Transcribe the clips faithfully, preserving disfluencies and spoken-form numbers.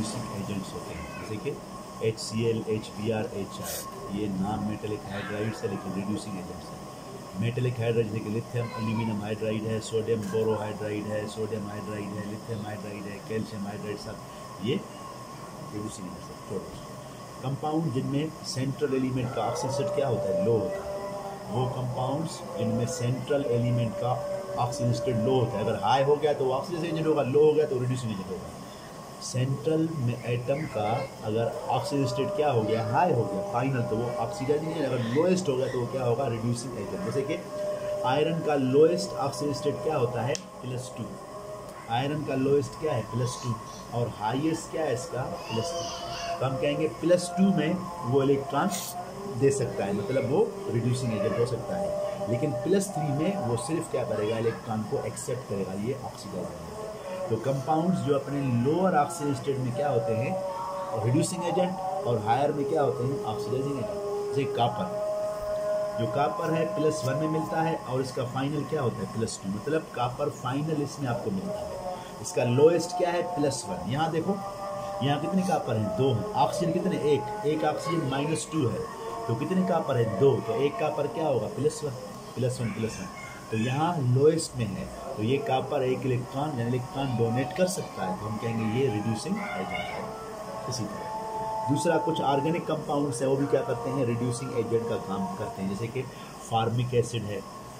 Reducing agents होते हैं, जैसे कि H C L, H B R, H R, ये नॉन मेटेलिक हाइड्राइड्स है लेकिन रिड्यूसिंग एजेंट्स हैं। मेटेलिक हाइड्राइड जैसे कि लिथियम एल्यूमिनियम हाइड्राइड है, सोडियम बोरोहाइड्राइड है, सोडियम हाइड्राइड है, लिथियम हाइड्राइड है, कैल्शियम हाइड्राइड, सब ये रिड्यूसिंग एजेंट्स है। छोटे कंपाउंड जिनमें सेंट्रल एलिमेंट का ऑक्सीजन क्या होता है, लो होता है, वो कंपाउंड्स जिनमें सेंट्रल एलिमेंट का ऑक्सीजन स्टेट लो होता है, अगर हाई हो गया तो वो ऑक्सीजन एजेंट होगा, लो हो गया तो रिड्यूसिंग एजेंट होगा। सेंट्रल में एटम का अगर ऑक्सीजन स्टेट क्या हो गया, हाई हो गया फाइनल, तो वो ऑक्सीजन एजेंट, अगर लोएस्ट हो गया तो वो क्या होगा, रिड्यूसिंग एजेंट। जैसे कि आयरन का लोएस्ट ऑक्सीजन स्टेट क्या होता है, प्लस टू, आयरन का लोएस्ट क्या है, प्लस टू, और हाईएस्ट क्या है इसका, प्लस थ्री। तो हम कहेंगे प्लस टू में वो इलेक्ट्रॉन दे सकता है, मतलब वो रिड्यूसिंग एजेंट हो सकता है, लेकिन प्लस थ्री में वो सिर्फ क्या करेगा, इलेक्ट्रॉन को एक्सेप्ट करेगा, ये ऑक्सीडाइज है। तो कंपाउंड्स जो अपने लोअर ऑक्सीजन स्टेट में क्या होते हैं, रिड्यूसिंग एजेंट, और हायर में क्या होते हैं, ऑक्सीडाइजिंग एजेंट। जैसे कापर, जो कापर है प्लस वन में मिलता है और इसका फाइनल क्या होता है, प्लस टू, मतलब कापर फाइनल इसमें आपको मिलता है। इसका लोएस्ट क्या है, प्लस वन। यहाँ देखो, यहाँ कितने कापर हैं, दो हैं। ऑक्सीजन कितने, एक, एक ऑक्सीजन माइनस टू है, तो कितने कापर है, दो, तो एक कापर क्या होगा, plus one, plus one, plus one. तो यहाँ लोएस्ट में है, तो ये कापर एक इलेक्ट्रॉन यानी इलेक्ट्रॉन डोनेट कर सकता है, तो हम कहेंगे ये रिड्यूसिंग एजेंट है। इसी तरह दूसरा कुछ ऑर्गेनिक कंपाउंड्स है, वो भी क्या करते हैं, रिड्यूसिंग एजेंट का काम करते हैं, जैसे कि फार्मिक एसिड है,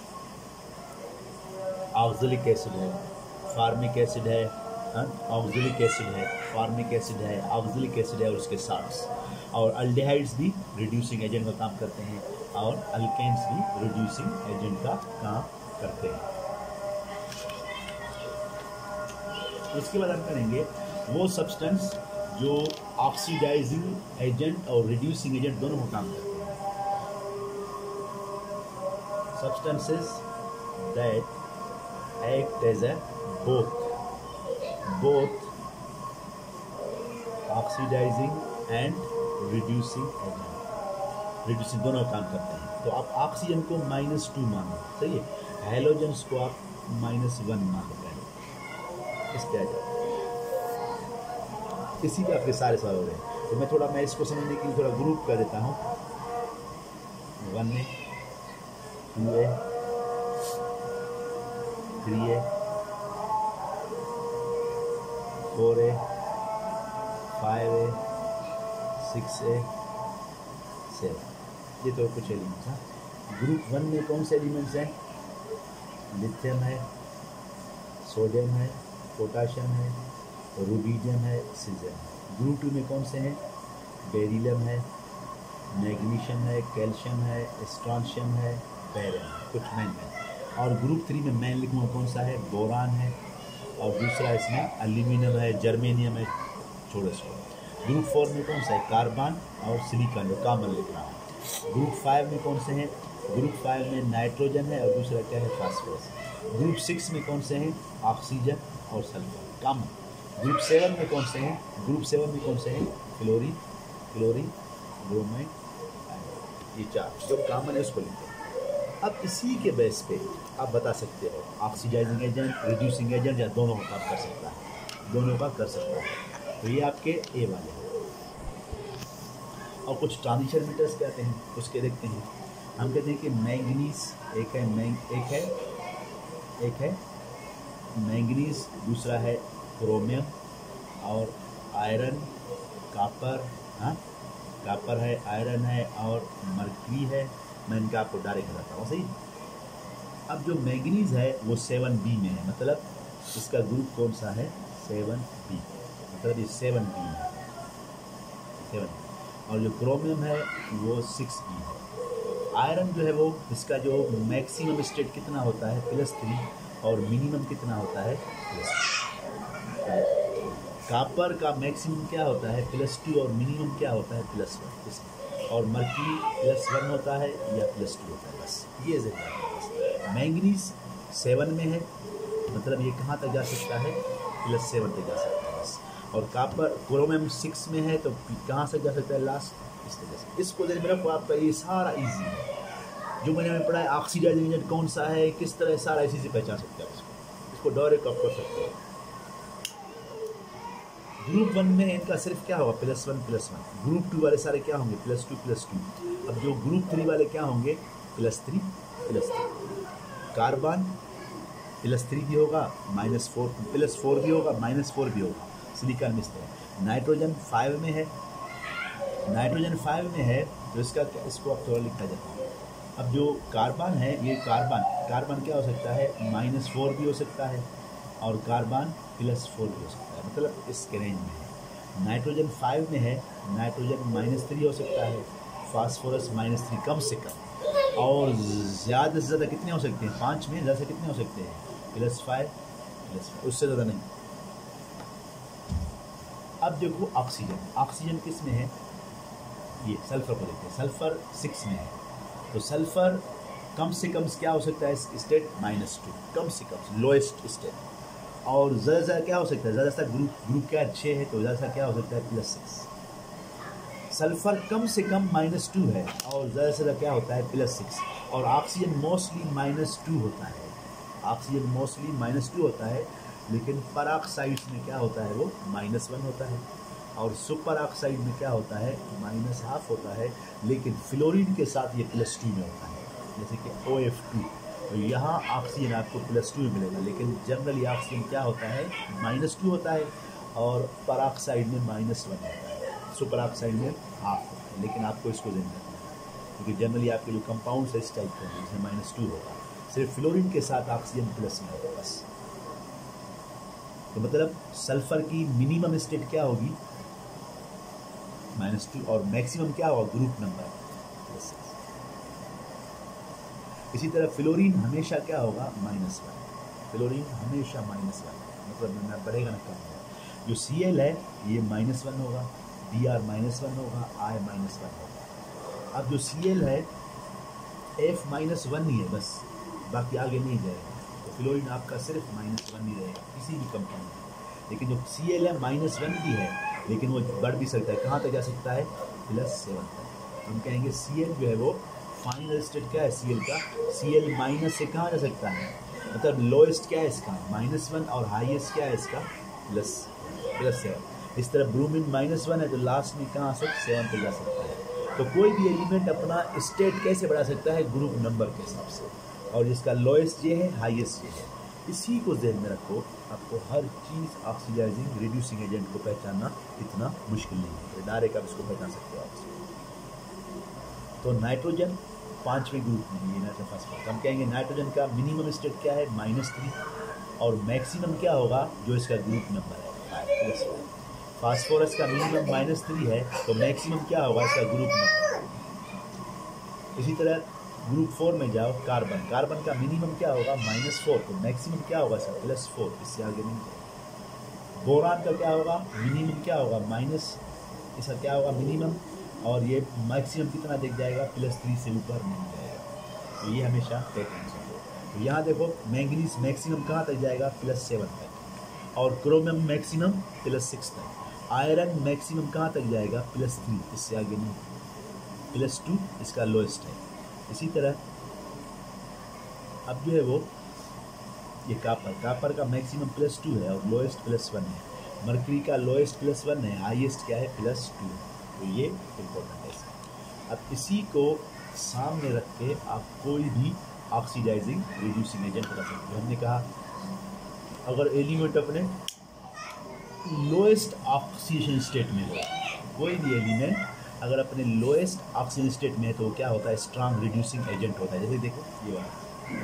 ऑक्सैलिक एसिड है, फार्मिक एसिड है, ऑक्सैलिक एसिड है, फार्मिक एसिड है, ऑक्सैलिक एसिड है और उसके साल्ट्स। और अल्डिहाइड्स भी रिड्यूसिंग एजेंट का काम करते हैं, और अल्केन्स भी रिड्यूसिंग एजेंट का काम करते हैं। उसके बाद हम करेंगे वो सब्सटेंस जो ऑक्सीडाइजिंग एजेंट और रिड्यूसिंग एजेंट दोनों का काम करते हैं। Substances that act as a both both oxidising and reducing agent, reducing दोनों काम करते हैं। तो आप ऑक्सीजन को माइनस टू मानो, सही है, हेलोजेंस को आप माइनस वन मानो, इस पे आ जाओ, इसी पे आपके सारे सवाल हो रहे हैं। तो मैं थोड़ा मैं इसको समझने के लिए थोड़ा ग्रुप कर देता हूँ, one A, two A, three A, four A, five A, six A, seven, ये तो कुछ एलिमेंट्स हैं। ग्रुप वन में कौन से एलिमेंट्स हैं, लिथियम है, सोडियम है, पोटाशियम है, रुबीडियम है, सीजियम है। ग्रुप टू में कौन से हैं, बेरिलियम है, मैग्नीशियम है, कैल्शियम है, स्ट्रॉन्शियम है, बेरियम है, कुछ मैन है। और ग्रुप थ्री में मैन लिखूँगा कौन सा है, बोरान है, और दूसरा इसमें एल्यूमिनियम है, जर्मेनियम है, छोड़ो इसको। ग्रुप फोर में कौन सा है, कार्बन और सिलिकॉन, जो कॉमन लिख रहा है। ग्रुप फाइव में कौन से हैं, ग्रुप फाइव में नाइट्रोजन है और दूसरा क्या है, फास्फोरस। ग्रुप सिक्स में कौन से हैं, ऑक्सीजन और सल्फर, कॉमन। ग्रुप सेवन में कौन से हैं, ग्रुप सेवन में कौन से हैं, क्लोरीन, क्लोरीन, ब्रोमाइड, ये चार जो कॉमन है उसको लिखते हैं। अब इसी के बेस पे आप बता सकते हो ऑक्सीडाइजिंग एजेंट, रिड्यूसिंग एजेंट, या दोनों का काम कर सकता है, दोनों का कर सकता है। तो ये आपके ए वाले हैं। और कुछ ट्रांजिशन मीटर्स कहते हैं, उसके देखते हैं। हम कहते हैं कि मैंगनीज एक है, मैंग एक है एक है मैंगनीज, दूसरा है क्रोमियम, और आयरन, कापर, हाँ कापर है, आयरन है और मर्क्यूरी है। मैं इनका आपको डायरेक्ट बताता हूँ, सही। अब जो मैंगनीज है वो सेवन बी में है, मतलब इसका ग्रुप कौन सा है, सेवन बी, मतलब ये सेवन बी है, सेवन बी। और जो क्रोमियम है वो सिक्स बी है। आयरन जो है वो इसका जो मैक्सिमम स्टेट कितना होता है, प्लस थ्री, और मिनिमम कितना होता है, प्लस। कापर का मैक्सिमम क्या होता है, प्लस टू, और मिनिमम क्या होता है, प्लस वन। और मर्क्यूरी प्लस वन होता है या प्लस टू होता है, बस ये ज़्यादा। मैंगनीज सेवन में है, मतलब ये कहाँ तक जा सकता है, प्लस सेवन तक जा सकता है बस। और कापर क्रोमियम सिक्स में है, तो कहाँ से जा सकता है, लास्ट इस तरह से। इसको ध्यान में रखो, आपका ये सारा इजी है। जो मैंने हमें पढ़ा है ऑक्सीडाइजिंग एजेंट कौन सा है, किस तरह, सारा इसी से पहचान सकते हैं इसको। इसको डायरेक्ट आप कर सकते हो। ग्रुप वन में इनका सिर्फ क्या होगा, plus one plus one. Group two वाले सारे क्या होंगे, प्लस टू प्लस टू। अब जो ग्रुप थ्री वाले क्या होंगे, plus three plus three. Carbon plus three भी होगा, माइनस फोर प्लस फोर भी होगा, माइनस फोर भी होगा। सिलिकॉन में इस तरह। नाइट्रोजन फाइव में है, नाइट्रोजन फाइव में है तो इसका इसको अब थोड़ा लिखा जाता है। अब जो कार्बन है, ये कार्बन कार्बन क्या हो सकता है, माइनस फोर भी हो सकता है और कार्बन प्लस फोर भी हो सकता है, मतलब इसके रेंज में है। नाइट्रोजन फाइव में है, नाइट्रोजन माइनस थ्री हो सकता है, फास्फोरस माइनस थ्री कम से कम, और ज़्यादा से ज़्यादा कितने हो सकते हैं, पाँच में ज़्यादा से कितने हो सकते हैं, प्लस फाइव प्लस फाइव, उससे ज़्यादा नहीं। अब देखो ऑक्सीजन, ऑक्सीजन किस में है, ये सल्फर को देखते हैं, सल्फर सिक्स में है। तो सल्फर कम से कम क्या हो सकता है स्टेट, माइनस टू, कम से कम लोएस्ट स्टेट। और ज़्यादा से ज़्यादा क्या हो सकता है, ज़्यादा से ग्रुप ग्रुप क्या छः है तो ज़्यादा सा क्या हो सकता है, प्लस सिक्स। सल्फर कम से कम माइनस टू है और ज़्यादा से ज़्यादा क्या होता है, प्लस सिक्स। और ऑक्सीजन मोस्टली माइनस टू होता है, ऑक्सीजन मोस्टली माइनस टू होता है, लेकिन पेरोक्साइड्स में क्या होता है, वो माइनस वन होता है। और सुपर ऑक्साइड में क्या होता है, माइनस हाफ होता है, लेकिन फ्लोरीन के साथ ये प्लस टू में होता है, जैसे कि ओ एफ टू। तो यहाँ ऑक्सीजन आपको प्लस टू में मिलेगा, लेकिन जनरली ऑक्सीजन क्या होता है, माइनस टू होता है और पेरोक्साइड में माइनस वन होता है, सुपर ऑक्साइड में हाफ होता है। लेकिन आपको इसको ध्यान रखना है क्योंकि जनरली आपके जो कंपाउंड है इस टाइप के हैं, जिसमें माइनस टू होगा, सिर्फ फ्लोरीन के साथ ऑक्सीजन प्लस में होगा बस। तो मतलब सल्फर की मिनिमम स्टेट क्या होगी, माइनस टू, और मैक्सिमम क्या होगा, ग्रुप नंबर प्लस सिक्स। इसी तरह फ्लोरीन हमेशा क्या होगा, माइनस वन, फ्लोरीन हमेशा माइनस वन, मतलब ना बढ़ेगा ना कम होगा। जो सी एल है ये माइनस वन होगा, डी आर माइनस वन होगा, आई माइनस वन होगा। अब जो सी एल है एफ माइनस वन ही है बस, बाकी आगे नहीं जाएगा। तो फ्लोरीन आपका सिर्फ माइनस वन ही रहेगा किसी भी कंपाउंड में। लेकिन जो सी एल है माइनस वन भी है, लेकिन वो बढ़ भी सकता है, कहाँ तक जा सकता है, प्लस सेवन तक। हम कहेंगे सी एल जो है वो फाइनल स्टेट क्या है सी एल का, सी एल माइनस से कहाँ जा सकता है, मतलब लोएस्ट क्या है इसका, माइनस वन, और हाईएस्ट क्या है इसका, प्लस प्लस सेवन। इस तरह ब्रोमीन माइनस वन है तो लास्ट में कहाँ से सेवन तक जा सकता है। तो कोई भी एलिमेंट अपना स्टेट कैसे बढ़ा सकता है, ग्रुप नंबर के हिसाब से, और जिसका लोएस्ट ये है, हाईएस्ट ये है। इसी को ध्यान में रखो, आपको हर चीज़ ऑक्सीडाइजिंग रिड्यूसिंग एजेंट को पहचानना इतना मुश्किल नहीं है, तो डायरेक्ट आप इसको पहचान सकते हो आप। तो नाइट्रोजन पांचवें ग्रुप में ये नाइट्रोजन फॉस्फोरस, हम कहेंगे नाइट्रोजन का मिनिमम स्टेट क्या है, माइनस थ्री, और मैक्सिमम क्या होगा जो इसका ग्रुप नंबर है, फाइव प्लस फाइव। फास्फोरस का मिनिमम माइनस थ्री है तो मैक्सिमम क्या होगा इसका ग्रुप नंबर। इसी तरह ग्रुप फोर में जाओ, कार्बन, कार्बन का मिनिमम क्या होगा, माइनस फोर, तो मैक्सिमम क्या होगा इसका, प्लस फोर, इससे आगे नहीं जाएगा। बोरान का क्या होगा, मिनिमम क्या होगा, माइनस, इसका क्या होगा मिनिमम, और ये मैक्सिमम कितना दिख जाएगा, प्लस थ्री से ऊपर नहीं जाएगा। तो ये हमेशा पैटर्न है। तो यहाँ देखो मैंगनीज मैक्सिमम कहाँ तक जाएगा, प्लस सेवन तक, और क्रोमियम मैक्सिमम प्लस सिक्स तक। आयरन मैक्सिमम कहाँ तक जाएगा, प्लस थ्री, इससे आगे नहीं, प्लस टू इसका लोएस्ट है। इसी तरह अब जो है वो ये कापर, कापर का मैक्सिमम प्लस टू है और लोएस्ट प्लस वन है। मरकरी का लोएस्ट प्लस वन है, हाईएस्ट क्या है, प्लस टू। तो ये इम्पोर्टेंट है। अब इसी को सामने रख के आप कोई भी ऑक्सीडाइजिंग रिड्यूसिंग एजेंट बना सकते हो। हमने कहा अगर एलिमेंट अपने लोएस्ट ऑक्सीडेशन स्टेट में हो, कोई भी एलिमेंट अगर अपने लोएस्ट ऑक्सीजन स्टेट में है तो क्या होता है, स्ट्रांग रिड्यूसिंग एजेंट होता है। जैसे देखो ये वाला,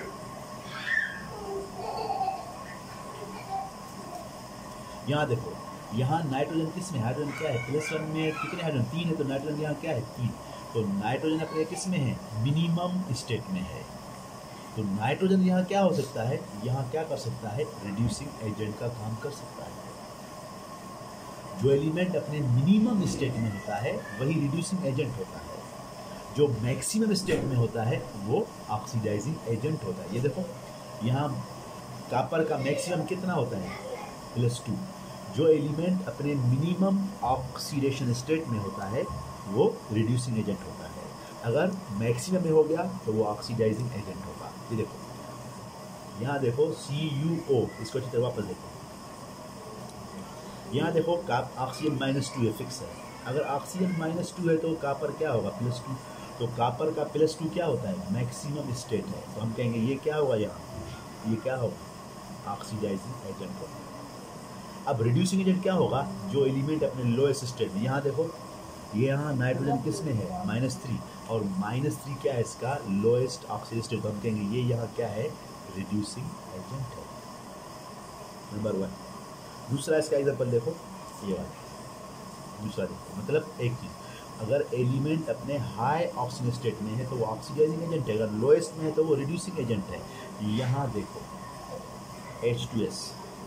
यहाँ देखो, यहाँ नाइट्रोजन किस में, हाइड्रोजन क्या है, प्लस वन में कितने हाइड्रोजन, तीन है, तो नाइट्रोजन यहाँ क्या है, तीन। तो नाइट्रोजन अपने किस में है, मिनिमम स्टेट में है। तो नाइट्रोजन यहाँ क्या हो सकता है, यहाँ क्या कर सकता है, रिड्यूसिंग एजेंट का काम कर सकता है। जो एलिमेंट अपने मिनिमम स्टेट में होता है वही रिड्यूसिंग एजेंट होता है, जो मैक्सिमम स्टेट में होता है वो ऑक्सीडाइजिंग एजेंट होता है। ये देखो यहाँ कॉपर का मैक्सिमम कितना होता है, प्लस टू। जो एलिमेंट अपने मिनिमम ऑक्सीडेशन स्टेट में होता है वो रिड्यूसिंग एजेंट होता है। अगर मैक्सिमम में हो गया तो वो ऑक्सीडाइजिंग एजेंट होगा। ये देखो यहाँ देखो सी यू ओ, इसको अच्छी तरह वापस देखो, यहाँ देखो काप ऑक्सीजन माइनस टू है, फिक्स है। अगर ऑक्सीजन माइनस टू है तो कापर क्या होगा, प्लस टू। तो कापर का प्लस टू क्या होता है, मैक्सिमम स्टेट है। तो हम कहेंगे ये क्या होगा, यहाँ ये क्या होगा, ऑक्सीडाइजिंग एजेंट होगा। अब रिड्यूसिंग एजेंट क्या होगा, जो एलिमेंट अपने लोएस्ट स्टेट में, यहाँ देखो ये यहाँ नाइट्रोजन किस में है, माइनस थ्री, और माइनस थ्री क्या है इसका लोएस्ट ऑक्सीजन स्टेट। तो हम कहेंगे ये यहाँ क्या है, रिड्यूसिंग एजेंट है, नंबर वन। दूसरा इसका एग्जाम्पल देखो, ये वाला दूसरा देखो, मतलब एक चीज़, अगर एलिमेंट अपने हाई ऑक्सीजन स्टेट में है तो वो ऑक्सीडाइजिंग एजेंट है, अगर लोएस्ट में है तो वो रिड्यूसिंग एजेंट है। यहाँ देखो एच टू एस,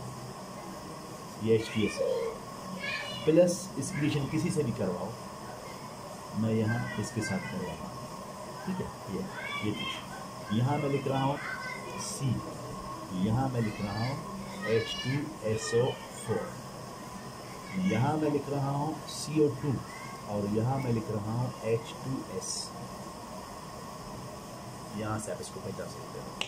ये एच टू एस है, प्लस इसकी रिएक्शन किसी से भी करवाओ, मैं यहाँ इसके साथ करवाऊँ, ठीक है। ये ये चीज़ यहाँ मैं लिख रहा हूँ सी, यहाँ मैं लिख रहा हूँ H two S O four, यहाँ मैं लिख रहा हूँ सी ओ टू, और यहाँ मैं लिख रहा हूँ एच टू एस। यहाँ से आप इसको पहचान सकते हो।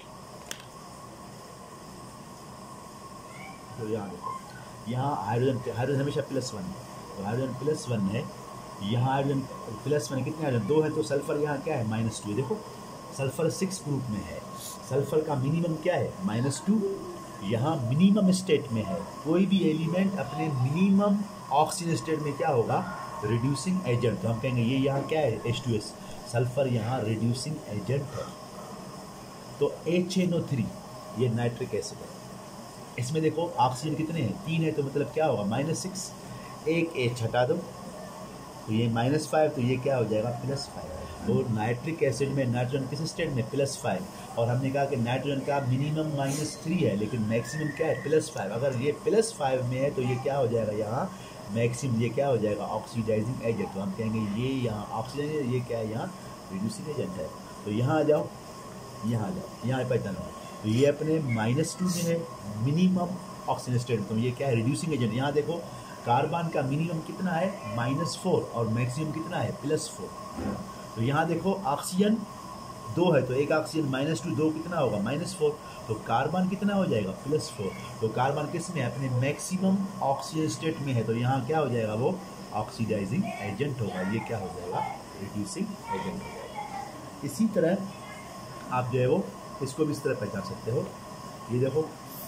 तो यहाँ देखो, यहाँ हाइड्रोजन हाइड्रोजन हमेशा प्लस वन है, तो हाइड्रोजन प्लस वन है। यहाँ हाइड्रोजन प्लस वन कितने हाइड्रोजन, दो है, तो सल्फर यहाँ क्या है, माइनस टू है। देखो सल्फर सिक्स ग्रुप में है, सल्फर का मिनिमम क्या है, माइनस टू। यहाँ मिनिमम स्टेट में है, कोई भी एलिमेंट अपने मिनिमम ऑक्सीजन स्टेट में क्या होगा, रिड्यूसिंग एजेंट। तो हम कहेंगे ये यहाँ क्या है, एच टू एस, सल्फर यहाँ रिड्यूसिंग एजेंट है। तो एच एन ओ थ्री ये नाइट्रिक एसिड है, इसमें देखो ऑक्सीजन कितने हैं, तीन है, तो मतलब क्या होगा, माइनस सिक्स। एक एच हटा दो तो ये माइनस फाइव, तो ये क्या हो जाएगा, प्लस फाइव। तो नाइट्रिक एसिड में नाइट्रोजन किस स्टेट में, प्लस फाइव, और हमने कहा कि नाइट्रोजन का मिनिमम माइनस थ्री है लेकिन मैक्सिमम क्या है, प्लस फाइव। अगर ये प्लस फाइव में है तो ये क्या हो जाएगा, यहाँ मैक्सिमम ये क्या हो जाएगा, ऑक्सीडाइजिंग एजेंट। तो हम कहेंगे ये यहाँ ऑक्सीजन, ये क्या है, यहाँ रिड्यूसिंग एजेंट है। तो यहाँ आ जाओ, यहाँ आ जाओ, यहाँ पहचानो, तो ये अपने माइनस टू में है मिनिमम ऑक्सीजन स्टेट, तो ये क्या है, रिड्यूसिंग एजेंट। यहाँ देखो कार्बन का मिनिमम कितना है, माइनस फोर, और मैक्सिमम कितना है, प्लस फोर। तो यहाँ देखो ऑक्सीजन दो है, तो एक ऑक्सीजन माइनस टू, दो कितना होगा, माइनस फोर, तो कार्बन कितना हो जाएगा, प्लस फोर। तो कार्बन किस में है, अपने मैक्सिमम ऑक्सीजन स्टेट में है, तो यहाँ क्या हो जाएगा, वो ऑक्सीडाइजिंग एजेंट होगा। ये क्या हो जाएगा, रिड्यूसिंग एजेंट हो जाएगा। इसी तरह आप जो है वो इसको भी इस तरह पहचान सकते हो। ये देखो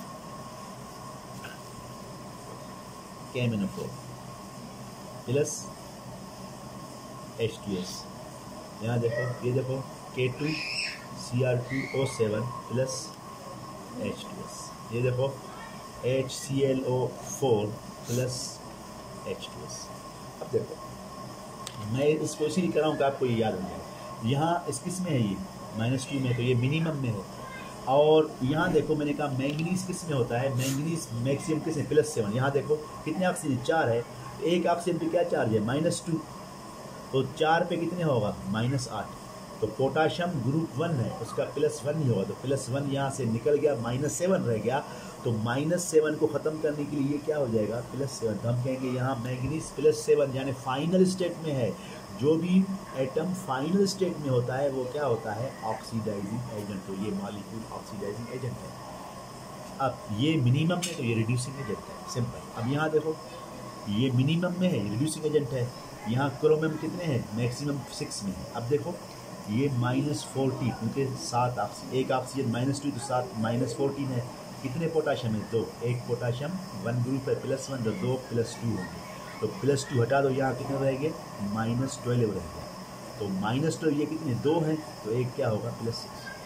K M N O four plus H two S, यहाँ देखो, ये देखो K two C R two O seven plus H two S, ये देखो H C L O four plus H two S. अब देखो मैं इसको इसीलिए कर रहा हूँ कि आपको ये याद हो जाए। यहाँ इस किस में है, ये माइनस टू में, तो ये मिनिमम में है। और यहाँ देखो मैंने कहा मैंगनीज किस में होता है, मैंगनीज मैक्सिमम किस में, प्लस सेवन। यहाँ देखो कितने ऑक्सीजन, चार है, एक ऑक्सीजन पे क्या चार्ज है, माइनस टू, तो चार पे कितने होगा, माइनस आठ। तो पोटाशियम ग्रुप वन है, उसका प्लस वन ही होगा, तो प्लस वन यहाँ से निकल गया, माइनस सेवन रह गया। तो माइनस सेवन को ख़त्म करने के लिए ये क्या हो जाएगा, प्लस सेवन। तो हम कहेंगे यहाँ मैंगनीज प्लस सेवन, यानी फाइनल स्टेट में है। जो भी एटम फाइनल स्टेट में होता है वो क्या होता है, ऑक्सीडाइजिंग एजेंट। तो ये मॉलिक्यूल ऑक्सीडाइजिंग एजेंट है। अब ये मिनिमम में, तो ये रिड्यूसिंग एजेंट है, सिंपल। अब यहाँ देखो ये मिनिमम में है, रिड्यूसिंग एजेंट है। यहाँ क्रोमियम कितने हैं, मैक्सिमम सिक्स में है। अब देखो ये माइनस फोर्टीन, क्योंकि सात ऑक्सीजन, एक ऑक्सीजन माइनस टू, तो सात माइनस फोर्टीन है। कितने पोटाशियम है, दो, एक पोटाशियम वन ग्रुप है, प्लस वन, तो दो प्लस टू होंगे। तो प्लस टू हटा दो, यहाँ कितने रहेंगे, माइनस ट्वेल्व रहेगा। तो माइनस ट्वेल्व ये कितने, दो हैं, तो एक क्या होगा, प्लस सिक्स।